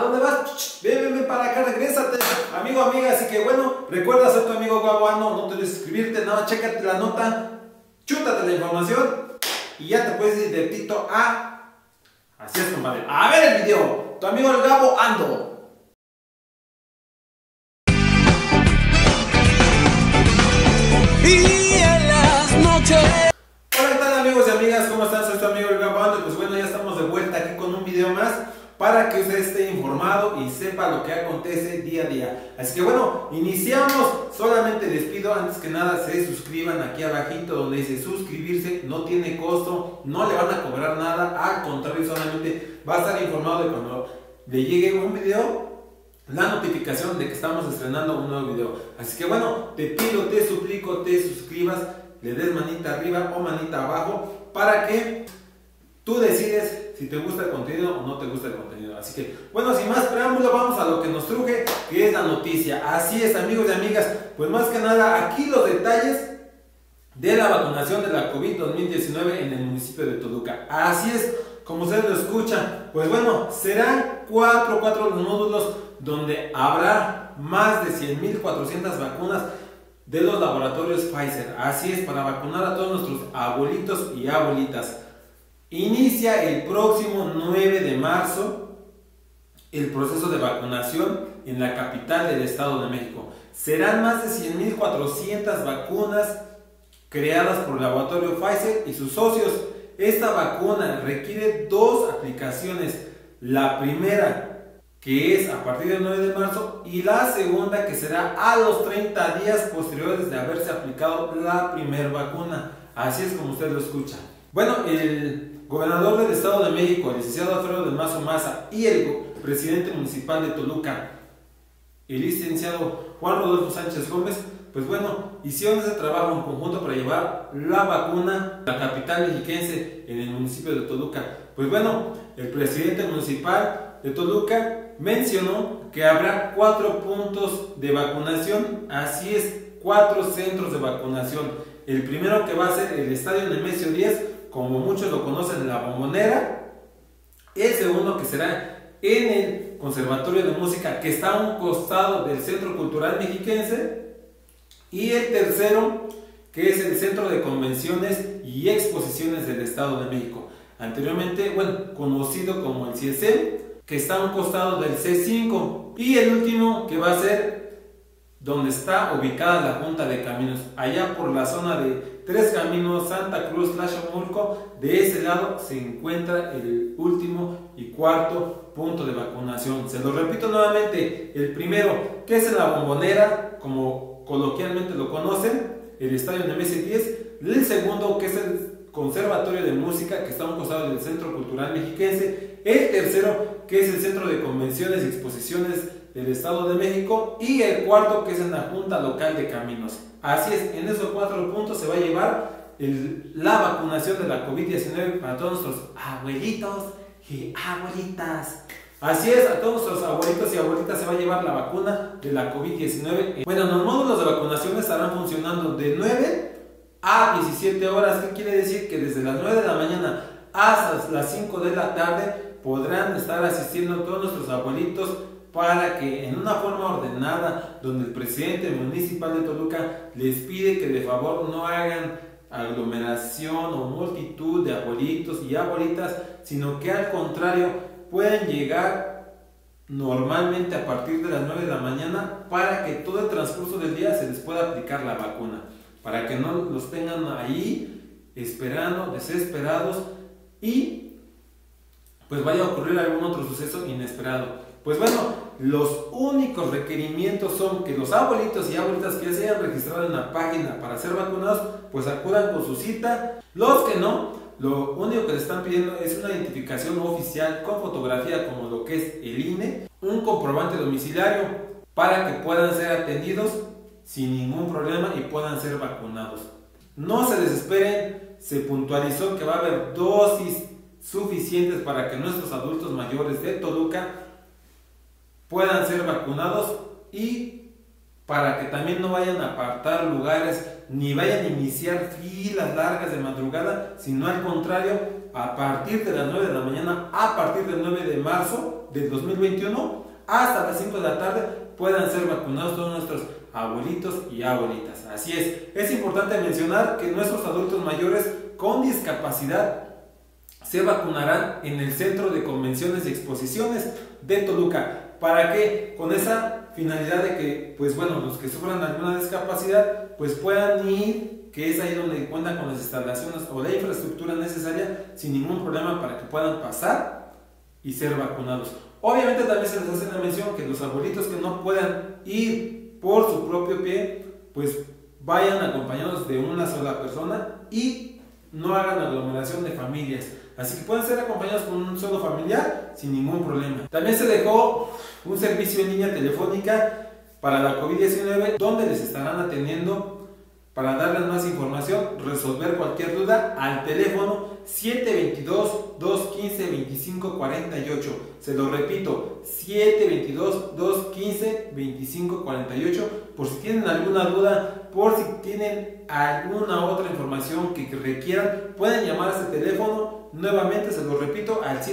dónde vas? Ven para acá, regrésate, amigo, amiga. Así que bueno, recuerda ser tu amigo Gaboano, no te olvides suscribirte, nada, chécate la nota, chútate la información y ya te puedes ir directito a... Así es, compadre. A ver el video, tu amigo el Gabo Ando. Y en las noches. Hola, ¿qué tal, amigos y amigas? ¿Cómo están? Soy tu amigo el Gabo Ando. Pues bueno, ya estamos de vuelta aquí con un video más para que usted esté informado y sepa lo que acontece día a día. Así que bueno, iniciamos. Solamente les pido antes que nada se suscriban aquí abajito donde dice suscribirse. No tiene costo, no le van a cobrar nada, al contrario, solamente va a estar informado de cuando le llegue un video, la notificación de que estamos estrenando un nuevo video. Así que bueno, te pido, te suplico, te suscribas, le des manita arriba o manita abajo para que tú decides si te gusta el contenido o no te gusta el contenido. Así que bueno, sin más preámbulo, vamos a lo que nos truje, que es la noticia. Así es, amigos y amigas, pues más que nada aquí los detalles de la vacunación de la COVID 2019 en el municipio de Toluca. Así es, como ustedes lo escuchan, pues bueno, serán cuatro los módulos donde habrá más de 100.400 vacunas de los laboratorios Pfizer. Así es, para vacunar a todos nuestros abuelitos y abuelitas. Inicia el próximo 9 de marzo el proceso de vacunación en la capital del Estado de México. Serán más de 100.400 vacunas creadas por el laboratorio Pfizer y sus socios. Esta vacuna requiere dos aplicaciones. La primera, que es a partir del 9 de marzo, y la segunda, que será a los 30 días posteriores de haberse aplicado la primera vacuna. Así es como usted lo escucha. Bueno, el gobernador del Estado de México, el licenciado Alfredo del Mazo Maza, y el presidente municipal de Toluca, el licenciado Juan Rodolfo Sánchez Gómez, pues bueno, hicieron ese trabajo en conjunto para llevar la vacuna a la capital mexiquense en el municipio de Toluca. Pues bueno, el presidente municipal de Toluca mencionó que habrá 4 puntos de vacunación. Así es, 4 centros de vacunación. El primero, que va a ser el estadio Nemesio 10, como muchos lo conocen, en La Bombonera. El segundo, que será en el Conservatorio de Música, que está a un costado del Centro Cultural Mexiquense. Y el tercero, que es el Centro de Convenciones y Exposiciones del Estado de México, anteriormente, bueno, conocido como el CIESEM, que está a un costado del C5. Y el último, que va a ser donde está ubicada la Junta de Caminos, allá por la zona de Tres Caminos, Santa Cruz, Tlachomulco. De ese lado se encuentra el último y cuarto punto de vacunación. Se lo repito nuevamente: el primero, que es en La Bombonera, como coloquialmente lo conocen, el estadio Nemesio 10. El segundo, que es el Conservatorio de Música, que está a un costado del Centro Cultural Mexiquense. El tercero, que es el Centro de Convenciones y Exposiciones del Estado de México. Y el cuarto, que es en la Junta Local de Caminos. Así es, en esos 4 puntos se va a llevar la vacunación de la COVID-19 para todos nuestros abuelitos y abuelitas. Así es, a todos nuestros abuelitos y abuelitas se va a llevar la vacuna de la COVID-19. Bueno, los módulos de vacunación estarán funcionando de 9 a 17 horas. ¿Qué quiere decir? Que desde las 9 de la mañana hasta las 5 de la tarde podrán estar asistiendo todos nuestros abuelitos, para que en una forma ordenada, donde el presidente municipal de Toluca les pide que de favor no hagan aglomeración o multitud de abuelitos y abuelitas, sino que al contrario pueden llegar normalmente a partir de las 9 de la mañana, para que todo el transcurso del día se les pueda aplicar la vacuna, para que no los tengan ahí esperando, desesperados, y pues vaya a ocurrir algún otro suceso inesperado. Pues bueno, los únicos requerimientos son que los abuelitos y abuelitas que ya se hayan registrado en la página para ser vacunados, pues acudan con su cita. Los que no, lo único que les están pidiendo es una identificación oficial con fotografía, como lo que es el INE, un comprobante domiciliario, para que puedan ser atendidos sin ningún problema y puedan ser vacunados. No se desesperen, se puntualizó que va a haber dosis suficientes para que nuestros adultos mayores de Toluca puedan ser vacunados, y para que también no vayan a apartar lugares ni vayan a iniciar filas largas de madrugada, sino al contrario, a partir de las 9 de la mañana, a partir del 9 de marzo del 2021, hasta las 5 de la tarde, puedan ser vacunados todos nuestros abuelitos y abuelitas. Así es importante mencionar que nuestros adultos mayores con discapacidad se vacunarán en el Centro de Convenciones y Exposiciones de Toluca. ¿Para qué? Con esa finalidad de que, pues bueno, los que sufran alguna discapacidad, pues puedan ir, que es ahí donde cuentan con las instalaciones o la infraestructura necesaria sin ningún problema para que puedan pasar y ser vacunados. Obviamente también se les hace la mención que los abuelitos que no puedan ir por su propio pie, pues vayan acompañados de una sola persona y no hagan aglomeración de familias. Así que pueden ser acompañados con un solo familiar sin ningún problema. También se dejó un servicio en línea telefónica para la COVID-19 donde les estarán atendiendo para darles más información, resolver cualquier duda al teléfono 722-215-2548. Se lo repito, 722-215-2548. Por si tienen alguna duda, por si tienen alguna otra información que requieran, pueden llamar a este teléfono. Nuevamente se lo repito, al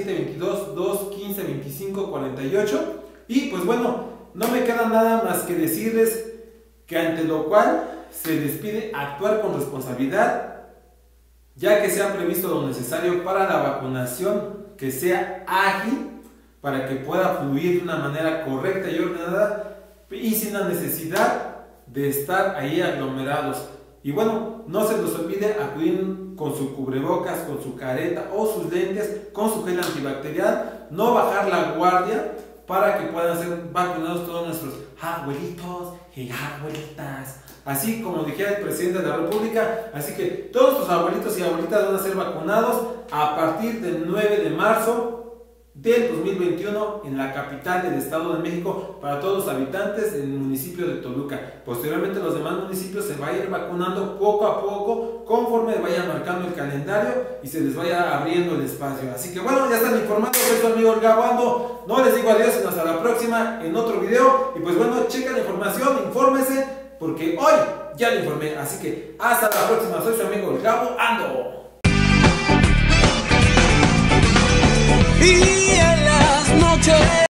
722-215-2548. Y pues bueno, no me queda nada más que decirles que ante lo cual se les pide actuar con responsabilidad, ya que se ha previsto lo necesario para la vacunación, que sea ágil, para que pueda fluir de una manera correcta y ordenada y sin la necesidad de estar ahí aglomerados. Y bueno, no se les olvide acudir con su cubrebocas, con su careta o sus lentes, con su gel antibacterial, no bajar la guardia para que puedan ser vacunados todos nuestros abuelitos y abuelitas. Así como dijera el presidente de la República, así que todos los abuelitos y abuelitas van a ser vacunados a partir del 9 de marzo del 2021 en la capital del Estado de México para todos los habitantes del municipio de Toluca. Posteriormente los demás municipios se va a ir vacunando poco a poco conforme vaya marcando el calendario y se les vaya abriendo el espacio. Así que bueno, ya están informados, soy su amigo El Gabo Ando. No les digo adiós, sino hasta la próxima en otro video. Y pues bueno, chequen la información, infórmense, porque hoy ya lo informé. Así que hasta la próxima, soy su amigo El Gabo Ando. Y en las noches